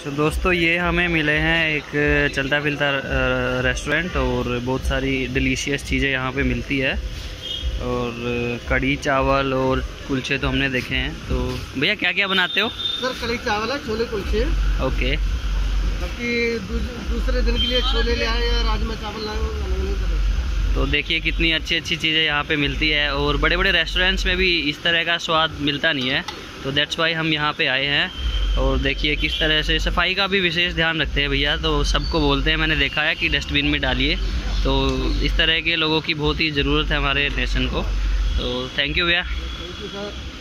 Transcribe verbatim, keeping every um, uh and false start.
तो दोस्तों ये हमें मिले हैं एक चलता फिरता रेस्टोरेंट और बहुत सारी डिलीशियस चीज़ें यहाँ पे मिलती है। और कढ़ी चावल और कुलचे तो हमने देखे हैं। तो भैया क्या क्या बनाते हो? सर कढ़ी चावल है, छोले कुलचे। ओके। बाकी दूसरे दिन के लिए छोले ले आए या राजमा चावल लाए। तो देखिए कितनी अच्छी अच्छी चीज़ें यहाँ पे मिलती है और बड़े बड़े रेस्टोरेंट्स में भी इस तरह का स्वाद मिलता नहीं है। तो दैट्स वाई हम यहाँ पे आए हैं। और देखिए किस तरह से सफाई का भी विशेष ध्यान रखते हैं भैया। तो सबको बोलते हैं, मैंने देखा है कि डस्टबिन में डालिए। तो इस तरह के लोगों की बहुत ही ज़रूरत है हमारे नेशन को। तो थैंक यू भैया। Thank you sir.